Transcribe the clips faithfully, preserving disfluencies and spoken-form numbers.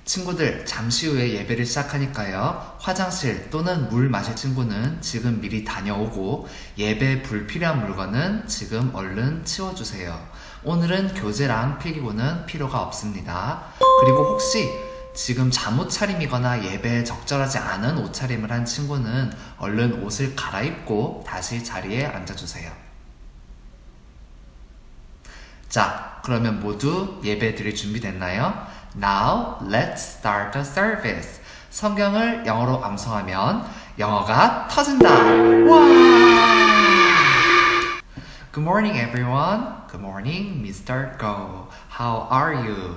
친구들, 잠시 후에 예배를 시작하니까요. 화장실 또는 물 마실 친구는 지금 미리 다녀오고 예배에 불필요한 물건은 지금 얼른 치워주세요. 오늘은 교재랑 필기구는 필요가 없습니다. 그리고 혹시 지금 잠옷 차림이거나 예배에 적절하지 않은 옷차림을 한 친구는 얼른 옷을 갈아입고 다시 자리에 앉아주세요. 자, 그러면 모두 예배 드릴 준비 됐나요? Now, let's start the service. 성경을 영어로 암송하면 영어가 터진다. 와! Good morning, everyone. Good morning, Mister Go. How are you?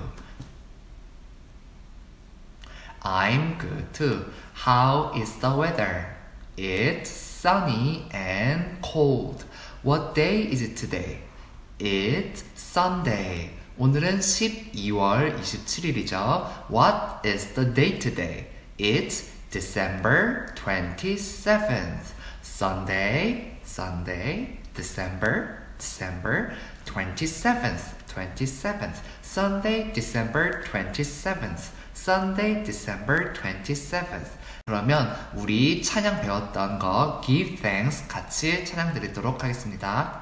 I'm good too. How is the weather? It's sunny and cold. What day is it today? It's Sunday. 오늘은 십이월 이십칠일이죠. What is the date today? It's December twenty-seventh. Sunday, Sunday, December, December twenty-seventh, twenty-seventh. Sunday, December twenty-seventh. Sunday, December twenty-seventh. 그러면 우리 찬양 배웠던 거 Give Thanks 같이 찬양 드리도록 하겠습니다.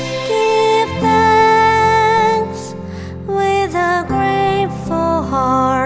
Heart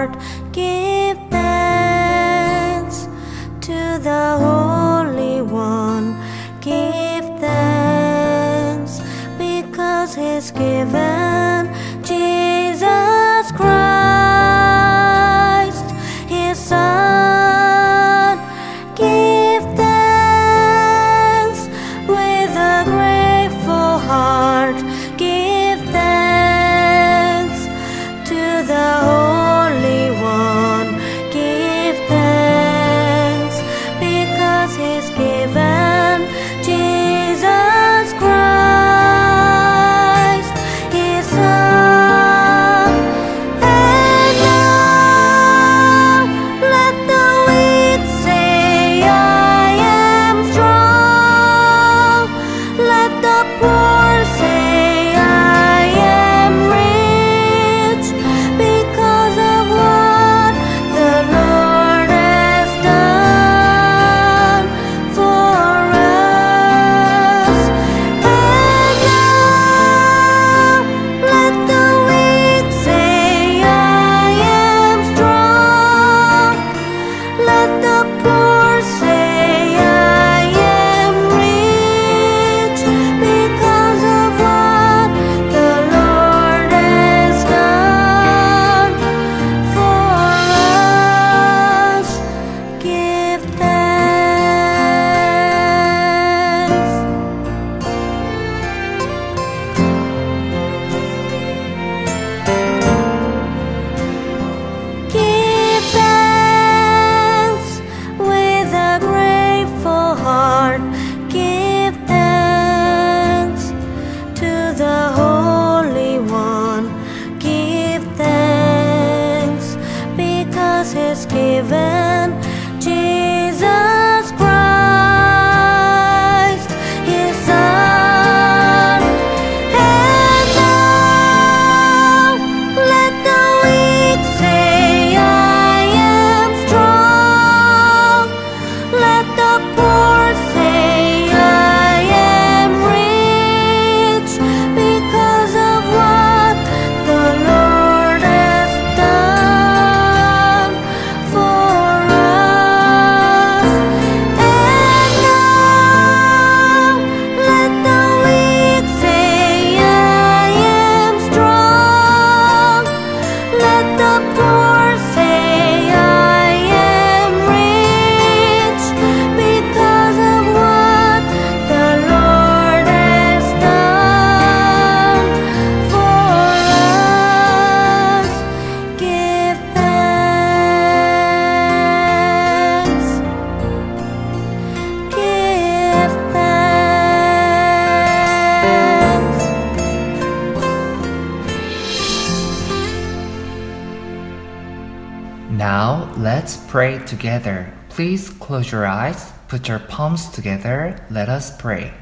let's pray together. Please close your eyes, put your palms together, let us pray.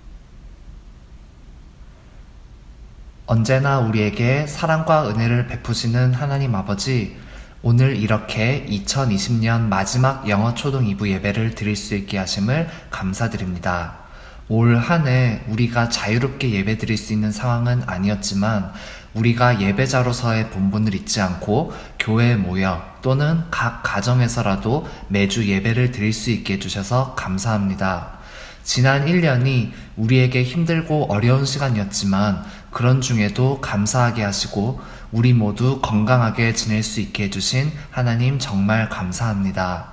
언제나 우리에게 사랑과 은혜를 베푸시는 하나님 아버지, 오늘 이렇게 이천이십 년 마지막 영어 초등 이 부 예배를 드릴 수 있게 하심을 감사드립니다. 올 한 해 우리가 자유롭게 예배 드릴 수 있는 상황은 아니었지만 우리가 예배자로서의 본분을 잊지 않고 교회에 모여 또는 각 가정에서라도 매주 예배를 드릴 수 있게 해주셔서 감사합니다. 지난 일 년이 우리에게 힘들고 어려운 시간이었지만 그런 중에도 감사하게 하시고 우리 모두 건강하게 지낼 수 있게 해주신 하나님 정말 감사합니다.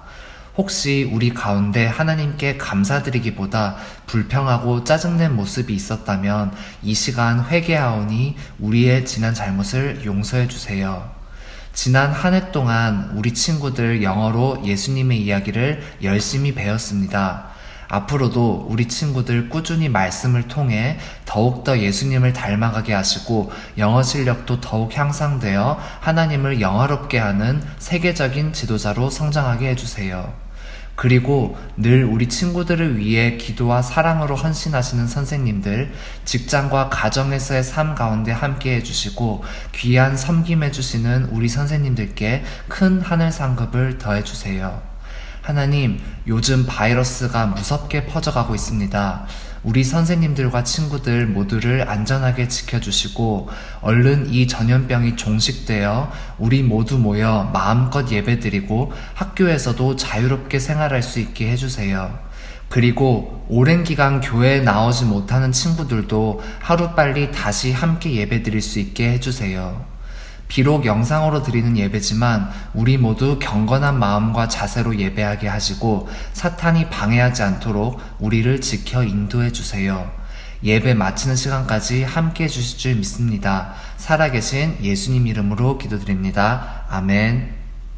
혹시 우리 가운데 하나님께 감사드리기보다 불평하고 짜증낸 모습이 있었다면 이 시간 회개하오니 우리의 지난 잘못을 용서해 주세요. 지난 한 해 동안 우리 친구들 영어로 예수님의 이야기를 열심히 배웠습니다. 앞으로도 우리 친구들 꾸준히 말씀을 통해 더욱더 예수님을 닮아가게 하시고 영어 실력도 더욱 향상되어 하나님을 영화롭게 하는 세계적인 지도자로 성장하게 해주세요. 그리고 늘 우리 친구들을 위해 기도와 사랑으로 헌신하시는 선생님들, 직장과 가정에서의 삶 가운데 함께 해주시고 귀한 섬김해주시는 우리 선생님들께 큰 하늘 상급을 더해주세요. 하나님, 요즘 바이러스가 무섭게 퍼져가고 있습니다. 우리 선생님들과 친구들 모두를 안전하게 지켜주시고 얼른 이 전염병이 종식되어 우리 모두 모여 마음껏 예배드리고 학교에서도 자유롭게 생활할 수 있게 해주세요. 그리고 오랜 기간 교회에 나오지 못하는 친구들도 하루빨리 다시 함께 예배드릴 수 있게 해주세요. 비록 영상으로 드리는 예배지만 우리 모두 경건한 마음과 자세로 예배하게 하시고 사탄이 방해하지 않도록 우리를 지켜 인도해 주세요. 예배 마치는 시간까지 함께 해주실 줄 믿습니다. 살아계신 예수님 이름으로 기도드립니다. 아멘.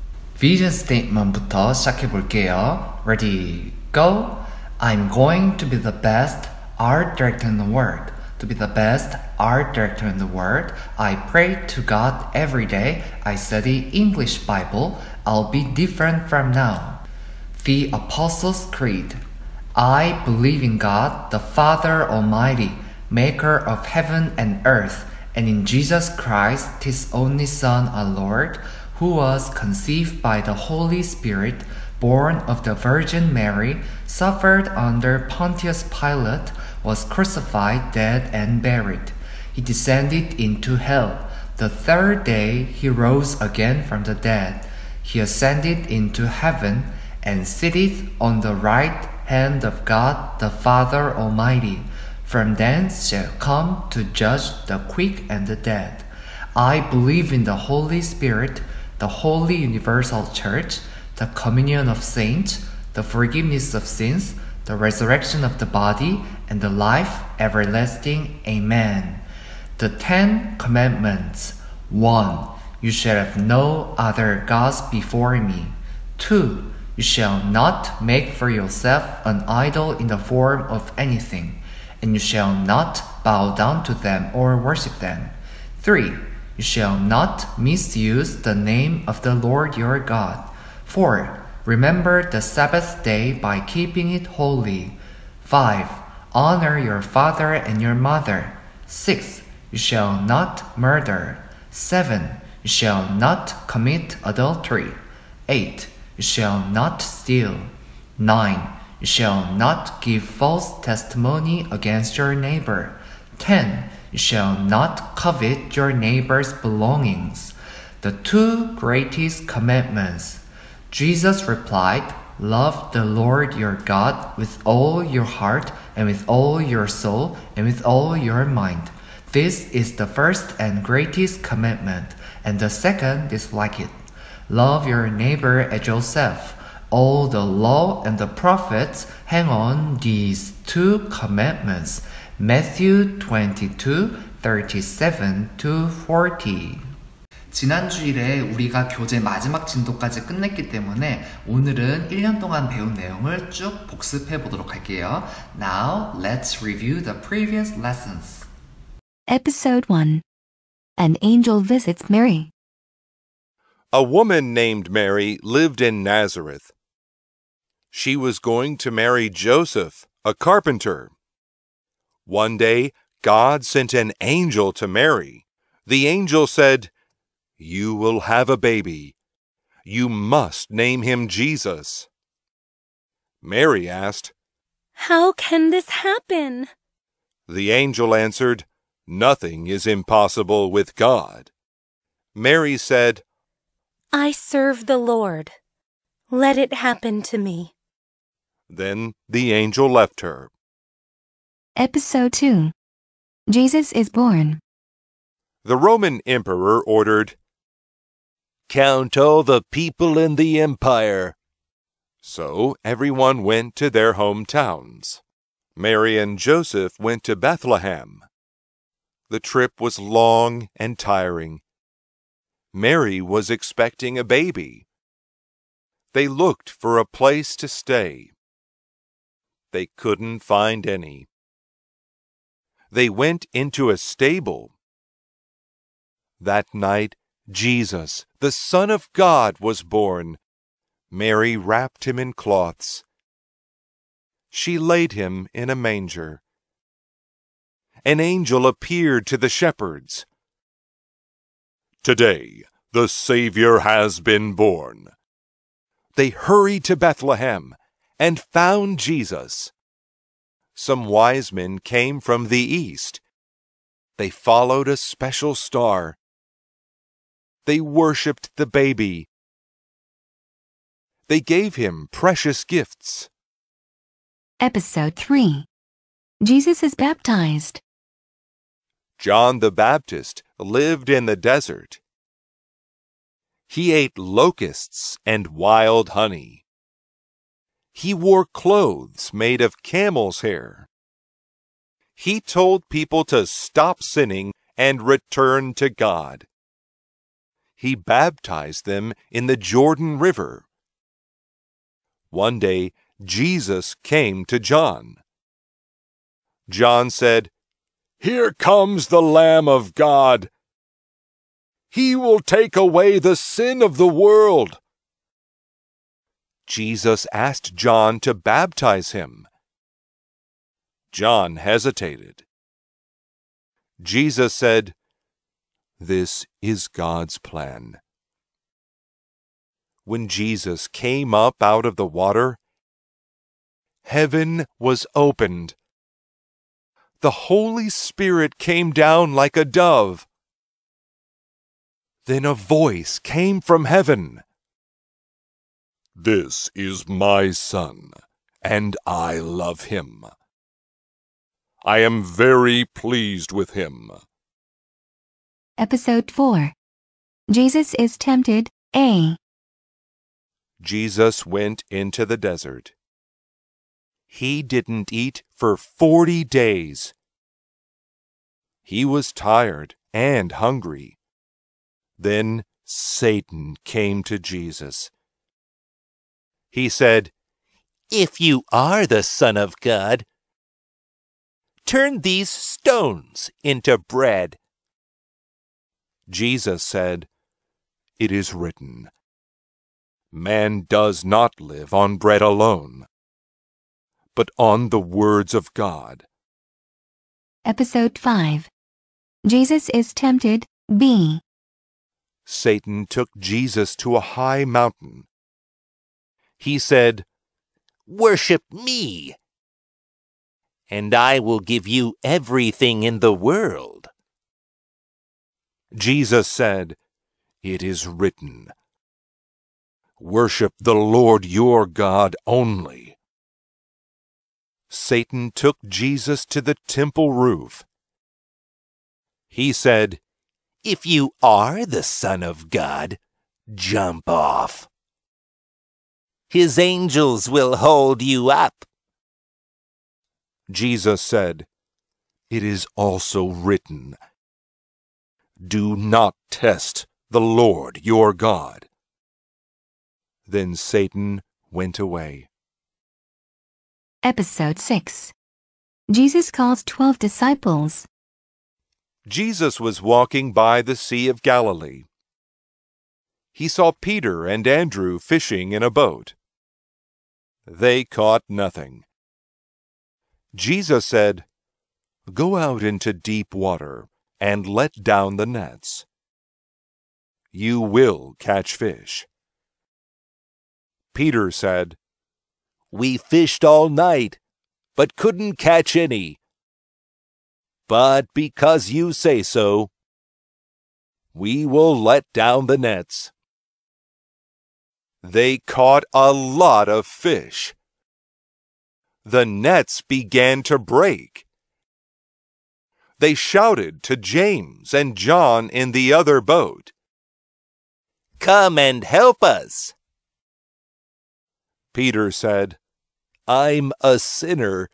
비전 스테이트먼트부터 시작해 볼게요. Ready, go! I'm going to be the best art director in the world. To be the best art director in the world, I pray to God every day. I study English Bible. I'll be different from now. The Apostles' Creed. I believe in God, the Father Almighty, maker of heaven and earth, and in Jesus Christ, His only Son, our Lord, who was conceived by the Holy Spirit, born of the Virgin Mary, suffered under Pontius Pilate, was crucified, dead, and buried. He descended into hell. The third day he rose again from the dead. He ascended into heaven and sitteth on the right hand of God the Father Almighty. From thence shall come to judge the quick and the dead. I believe in the Holy Spirit, the holy universal church, the communion of saints, the forgiveness of sins, the resurrection of the body, and the life everlasting. Amen. The Ten Commandments. one. You shall have no other gods before me. two. You shall not make for yourself an idol in the form of anything, and you shall not bow down to them or worship them. three. You shall not misuse the name of the Lord your God. four. Remember the Sabbath day by keeping it holy. five. Honor your father and your mother. six. You shall not murder. seven. You shall not commit adultery. eight. You shall not steal. nine. You shall not give false testimony against your neighbor. ten. You shall not covet your neighbor's belongings. The two greatest commandments. Jesus replied, love the Lord your God with all your heart and with all your soul and with all your mind. This is the first and greatest commandment, and the second is like it. Love your neighbor as yourself. All the law and the prophets hang on these two commandments. Matthew twenty-two, thirty-seven to forty. 지난 주일에 우리가 교재 마지막 진도까지 끝냈기 때문에 오늘은 일 년 동안 배운 내용을 쭉 복습해 보도록 할게요. Now, let's review the previous lessons. Episode one. An angel visits Mary. A woman named Mary lived in Nazareth. She was going to marry Joseph, a carpenter. One day, God sent an angel to Mary. The angel said, "You will have a baby. You must name him Jesus." Mary asked, "How can this happen?" The angel answered, "Nothing is impossible with God." Mary said, "I serve the Lord. Let it happen to me." Then the angel left her. Episode two. Jesus is born. The Roman emperor ordered, "Count all the people in the empire." So everyone went to their hometowns. Mary and Joseph went to Bethlehem. The trip was long and tiring. Mary was expecting a baby. They looked for a place to stay. They couldn't find any. They went into a stable. That night, Jesus, the Son of God, was born. Mary wrapped him in cloths. She laid him in a manger. An angel appeared to the shepherds. "Today, the Savior has been born." They hurried to Bethlehem and found Jesus. Some wise men came from the east. They followed a special star. They worshipped the baby. They gave him precious gifts. Episode three. Jesus is baptized. John the Baptist lived in the desert. He ate locusts and wild honey. He wore clothes made of camel's hair. He told people to stop sinning and return to God. He baptized them in the Jordan River. One day, Jesus came to John. John said, "Here comes the Lamb of God. He will take away the sin of the world." Jesus asked John to baptize him. John hesitated. Jesus said, "This is God's plan." When Jesus came up out of the water, heaven was opened. The Holy Spirit came down like a dove. Then a voice came from heaven. "This is my Son, and I love him. I am very pleased with him." Episode four. Jesus is tempted. A. Jesus went into the desert. He didn't eat for forty days. He was tired and hungry. Then Satan came to Jesus. He said, "If you are the Son of God, turn these stones into bread." Jesus said, "It is written, man does not live on bread alone, but on the words of God." Episode five. Jesus is tempted. B. Satan took Jesus to a high mountain. He said, "Worship me, and I will give you everything in the world." Jesus said, "It is written, worship the Lord your God only." Satan took Jesus to the temple roof. He said, "If you are the Son of God, jump off. His angels will hold you up." Jesus said, "It is also written, do not test the Lord your God." Then Satan went away. Episode six. Jesus calls twelve disciples. Jesus was walking by the Sea of Galilee. he saw Peter and Andrew fishing in a boat. They caught nothing. Jesus said, "Go out into deep water and let down the nets. You will catch fish." Peter said, "We fished all night, but couldn't catch any. But because you say so, we will let down the nets." They caught a lot of fish. The nets began to break. They shouted to James and John in the other boat, "Come and help us." Peter said, "I'm a sinner."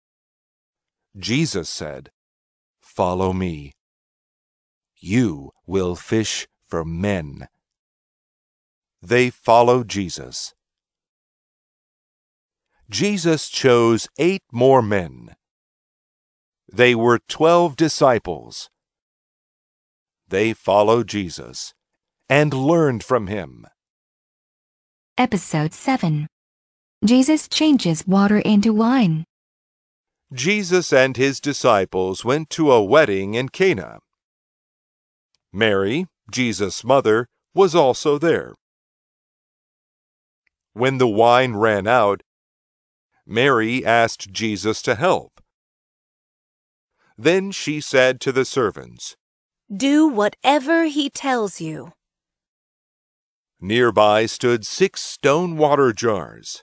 Jesus said, "Follow me. You will fish for men." They followed Jesus. Jesus chose eight more men. They were twelve disciples. They followed Jesus and learned from him. Episode seven. Jesus changes water into wine. Jesus and his disciples went to a wedding in Cana. Mary, Jesus' mother, was also there. When the wine ran out, Mary asked Jesus to help. Then she said to the servants, Do whatever he tells you. Nearby stood six stone water jars.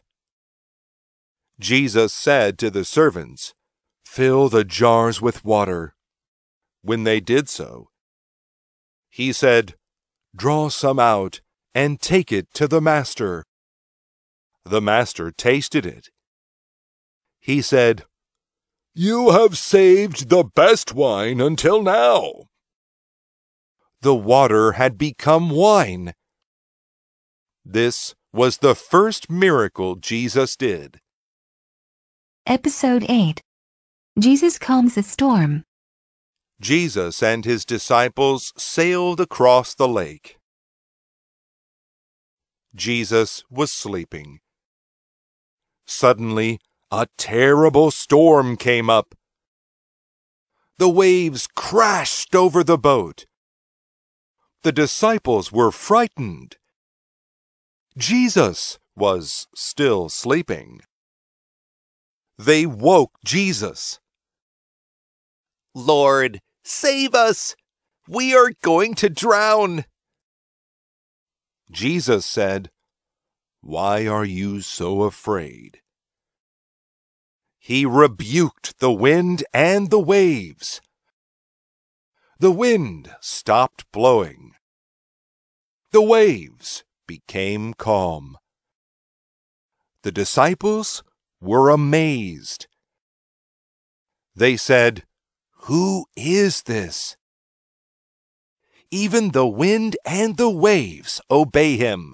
Jesus said to the servants, "Fill the jars with water." When they did so, he said, "Draw some out and take it to the master." The master tasted it. He said, "You have saved the best wine until now." The water had become wine. This was the first miracle Jesus did. Episode eight. Jesus calms the storm. Jesus and his disciples sailed across the lake. Jesus was sleeping. Suddenly, a terrible storm came up. The waves crashed over the boat. The disciples were frightened. Jesus was still sleeping. They woke Jesus. "Lord, save us! We are going to drown!" Jesus said, "Why are you so afraid?" He rebuked the wind and the waves. The wind stopped blowing. The waves became calm. The disciples were amazed. They said, "Who is this? Even the wind and the waves obey him."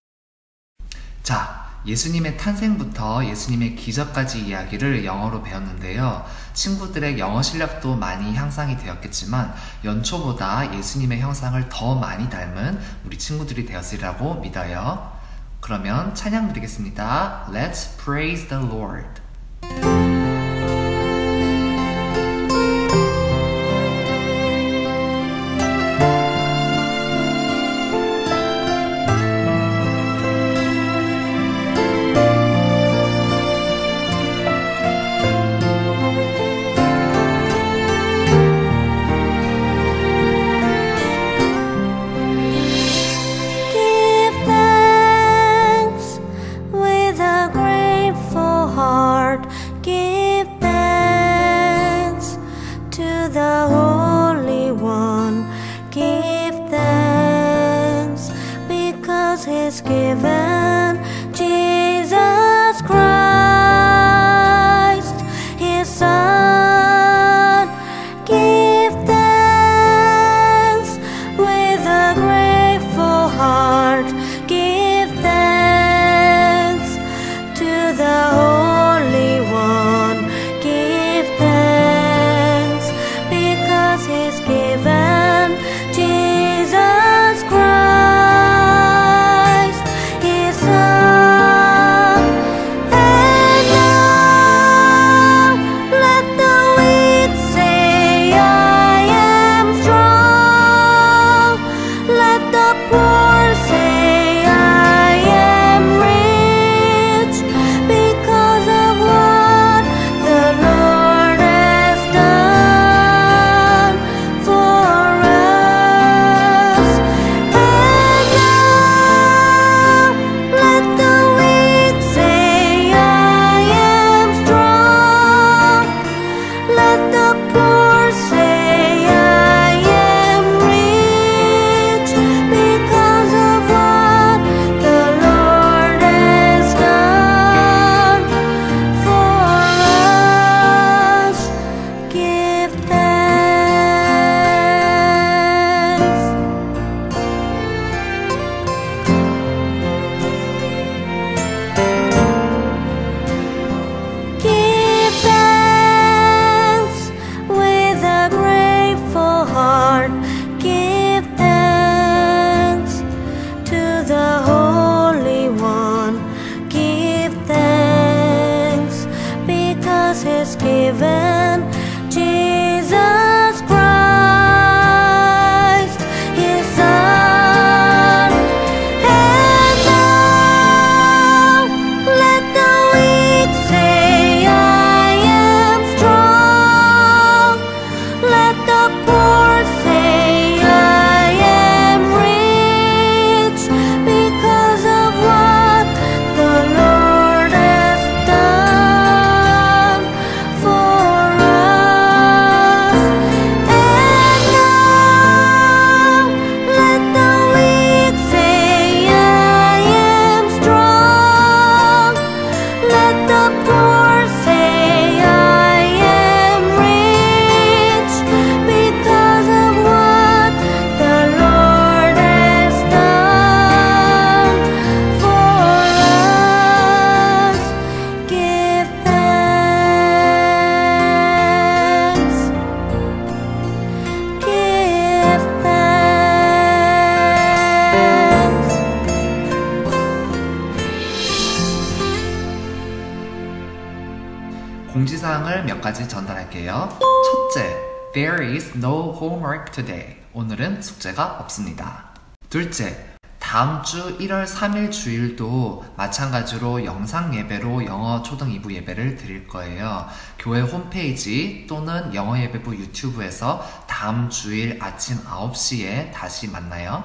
자, 예수님의 탄생부터 예수님의 기적까지 이야기를 영어로 배웠는데요. 친구들의 영어 실력도 많이 향상이 되었겠지만 연초보다 예수님의 형상을 더 많이 닮은 우리 친구들이 되었으리라고 믿어요. 그러면 찬양 드리겠습니다. Let's praise the Lord. Is given Jesus Christ, his Son. Give thanks with a grateful heart. Give thanks to the Holy One. Give thanks because has given Jesus Christ, His Son. And now let the weak say, I am strong. Let the poor say, I am rich, because of what the Lord has done for us. And now let the weak say, I am strong. Let the poor say, I am rich, because of what the Lord has done for us. Give thanks. Give thanks. 공지사항을 몇 가지 전달할게요. 첫째, There is no homework today. 오늘은 숙제가 없습니다. 둘째, 다음 주 일월 삼일 주일도 마찬가지로 영상 예배로 영어 초등 이 부 예배를 드릴 거예요. 교회 홈페이지 또는 영어 예배부 유튜브에서 다음 주일 아침 아홉 시에 다시 만나요.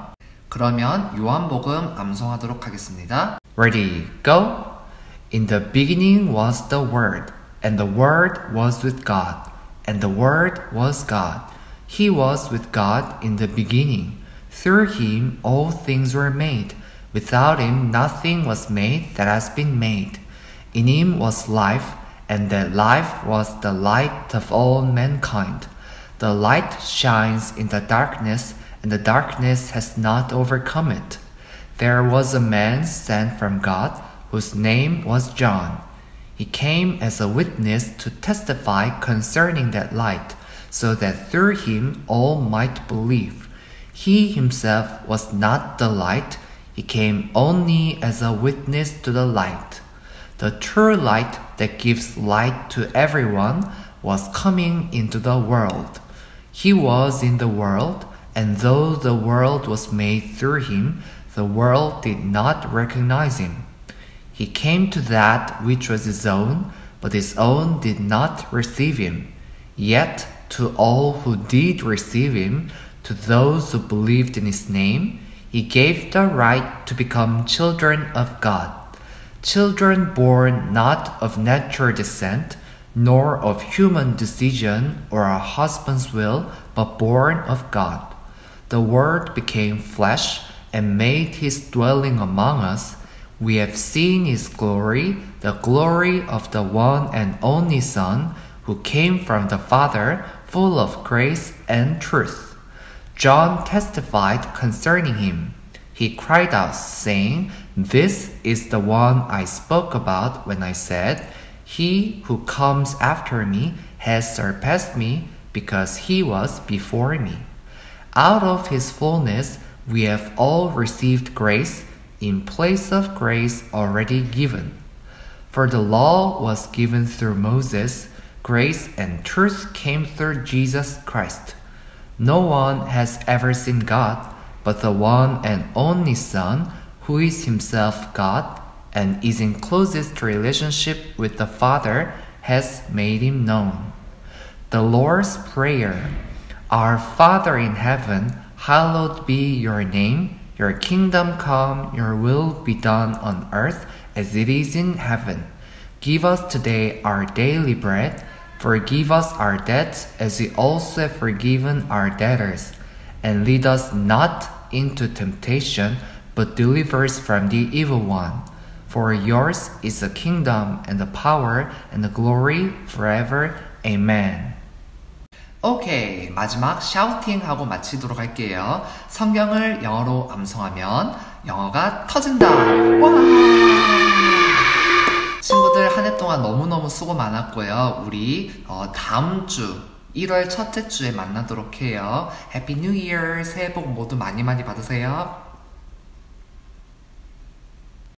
그러면 요한복음 암송하도록 하겠습니다. Ready, go! In the beginning was the Word, and the Word was with God, and the Word was God. He was with God in the beginning. Through Him all things were made. Without Him nothing was made that has been made. In Him was life, and that life was the light of all mankind. The light shines in the darkness, and the darkness has not overcome it. There was a man sent from God, whose name was John. He came as a witness to testify concerning that light, so that through him all might believe. He himself was not the light, he came only as a witness to the light. The true light that gives light to everyone was coming into the world. He was in the world, and though the world was made through him, the world did not recognize him. He came to that which was his own, but his own did not receive him. Yet to all who did receive him, to those who believed in his name, he gave the right to become children of God. Children born not of natural descent, nor of human decision or a husband's will, but born of God. The Word became flesh and made his dwelling among us. We have seen his glory, the glory of the one and only Son, who came from the Father, full of grace and truth. John testified concerning him. He cried out, saying, "This is the one I spoke about when I said, 'He who comes after me has surpassed me, because he was before me.' Out of his fullness we have all received grace in place of grace already given. For the law was given through Moses, grace and truth came through Jesus Christ. No one has ever seen God, but the one and only Son, who is himself God and is in closest relationship with the Father, has made him known." The Lord's Prayer. Our Father in heaven, hallowed be your name. Your kingdom come, your will be done on earth as it is in heaven. Give us today our daily bread. Forgive us our debts as we also have forgiven our debtors. And lead us not into temptation, but deliver us from the evil one. For yours is the kingdom and the power and the glory forever. Amen. 오케이, 마지막 샤우팅하고 마치도록 할게요. 성경을 영어로 암송하면 영어가 터진다. 와! 친구들 한 해 동안 너무너무 수고 많았고요. 우리 어, 다음 주 일월 첫째 주에 만나도록 해요. 해피 뉴 이어, 새해 복 모두 많이 많이 받으세요.